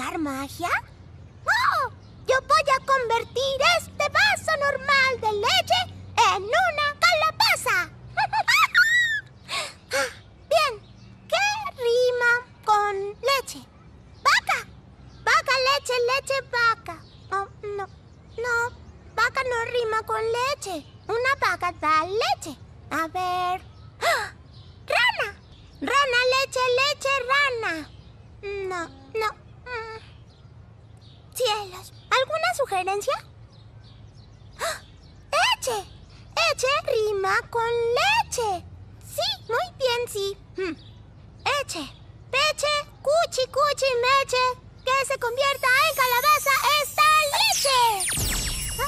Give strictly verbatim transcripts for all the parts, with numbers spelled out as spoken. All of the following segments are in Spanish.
usar magia? ¡Oh! Yo voy a convertir este vaso normal de leche en una calabaza. Bien, ¿qué rima con leche? ¡Vaca! Vaca, leche, leche, vaca. Oh, no, no, vaca no rima con leche. Una vaca da leche. A ver... ¡Ah! ¡Rana! Rana, leche, leche, rana. No, no. Mm. Cielos, ¿alguna sugerencia? ¡Ah! ¡Eche! Eche rima con leche. Sí, muy bien, sí. Hmm. Eche, peche, cuchi, cuchi, meche. Que se convierta en calabaza esta leche.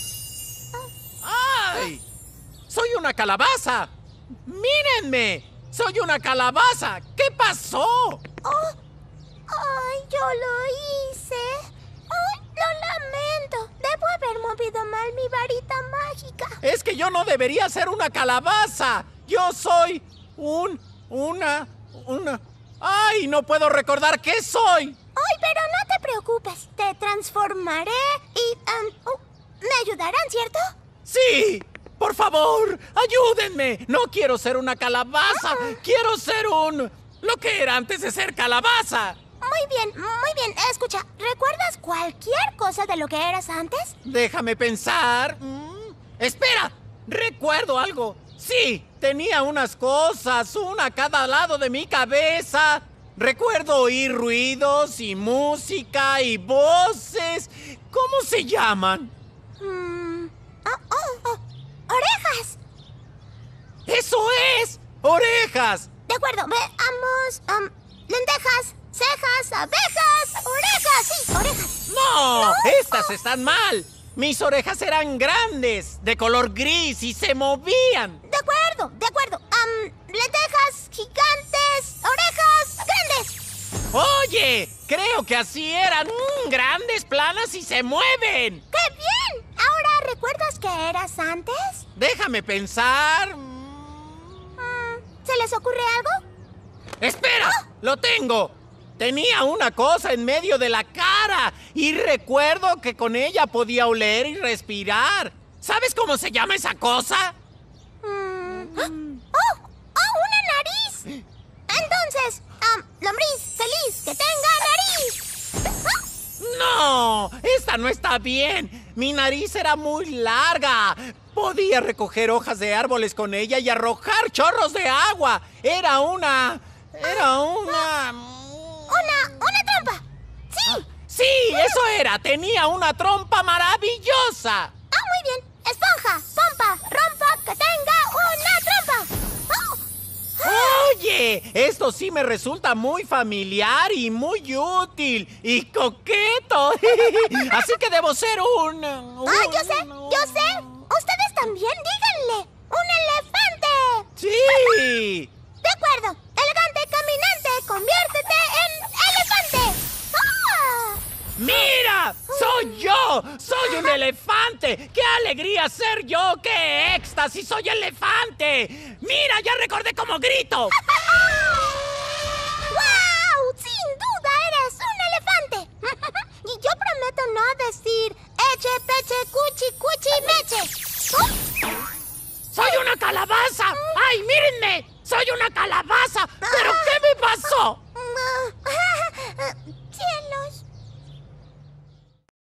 Ah. ¡Ay! ¡Soy una calabaza! ¡Mírenme! ¡Soy una calabaza! ¿Qué pasó? Oh, ¡ay, yo lo hice! ¡Ay, lo lamento! Debo haber movido mal mi varita mágica. Es que yo no debería ser una calabaza. Yo soy un... una... una... ¡Ay! No puedo recordar qué soy. ¡Ay, pero no te preocupes! Te transformaré y... Um, uh, ¿me ayudarán, cierto? ¡Sí! ¡Por favor! ¡Ayúdenme! No quiero ser una calabaza. Uh-uh. Quiero ser un... lo que era antes de ser calabaza. Muy bien, muy bien. Escucha, ¿recuerdas cualquier cosa de lo que eras antes? Déjame pensar. Mm, ¡Espera! ¡Recuerdo algo! Sí, tenía unas cosas, una a cada lado de mi cabeza. Recuerdo oír ruidos y música y voces. ¿Cómo se llaman? Mm. Oh, oh, oh. ¡Orejas! ¡Eso es! ¡Orejas! De acuerdo, veamos... Um, lentejas, cejas, abejas, orejas, sí, orejas. ¡No! ¡No! ¡Estas están mal! Mis orejas eran grandes, de color gris y se movían. De acuerdo, de acuerdo. Um, lentejas, gigantes, orejas, grandes. ¡Oye! Creo que así eran. Mm, grandes, planas y se mueven. ¡Qué bien! ¿Ahora recuerdas qué eras antes? Déjame pensar. Mm, ¿Se les ocurre algo? ¡Espera! ¡Oh! ¡Lo tengo! Tenía una cosa en medio de la cara y recuerdo que con ella podía oler y respirar. ¿Sabes cómo se llama esa cosa? Mm. ¡Oh! ¡Oh, una nariz! Entonces, um, lombriz feliz que tenga nariz. ¡Oh! ¡No! ¡Esta no está bien! Mi nariz era muy larga. Podía recoger hojas de árboles con ella y arrojar chorros de agua. Era una... Era una... Una, una trampa. Sí. ¡Sí! ¡Eso era! ¡Tenía una trompa maravillosa! Ah, muy bien. Esponja, pompa, rompa, que tenga una trompa. Oh. ¡Oye! Esto sí me resulta muy familiar y muy útil y coqueto. Así que debo ser un... un Ah, yo sé, yo sé. Ustedes también, díganle. ¡Un elefante! ¡Sí! De acuerdo. Elegante, caminante, conviértete en elefante. ¡Ah! ¡Mira! ¡Soy yo! ¡Soy un elefante! ¡Qué alegría ser yo! ¡Qué éxtasis! ¡Soy elefante! ¡Mira! ¡Ya recordé cómo grito! ¡Wow! ¡Sin duda eres un elefante! Y yo prometo no decir eche, peche, cuchi, cuchi, meche. ¿Oh? ¡Soy una calabaza! ¡Ay, mírenme! ¡Soy una calabaza!